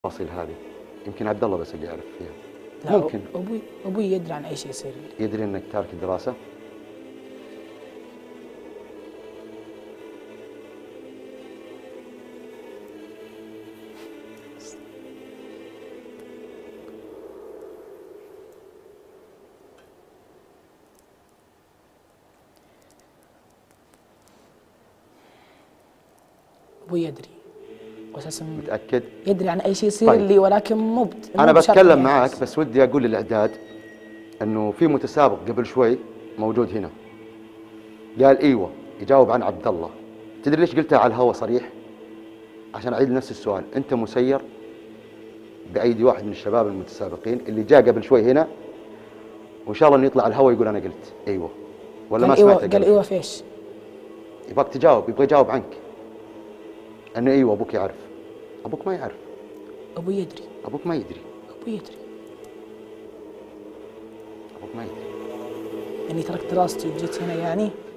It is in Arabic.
التفاصيل هذه يمكن عبد الله بس اللي يعرف فيها. لا ممكن ابوي يدري عن اي شيء يصير لي. يدري انك تارك الدراسه؟ ابوي يدري واساسا متاكد؟ يدري عن اي شيء يصير طيب. لي، ولكن انا بشرط بتكلم يعني. معاك بس ودي اقول للاعداد انه في متسابق قبل شوي موجود هنا قال ايوه يجاوب عن عبد الله. تدري ليش قلتها على الهواء صريح؟ عشان اعيد نفس السؤال. انت مسير بايدي واحد من الشباب المتسابقين اللي جاء قبل شوي هنا، وان شاء الله انه يطلع على الهواء يقول انا قلت ايوه، ولا ما سمعته؟ قال ايوه فيش؟ يبغاك تجاوب، يبغى يجاوب عنك انه ايوه ابوك يعرف. ابوك ما يعرف. ابوي يدري. ابوك ما يدري. ابوي يدري. ابوك ما يدري. اني تركت دراستي وجيت هنا يعني.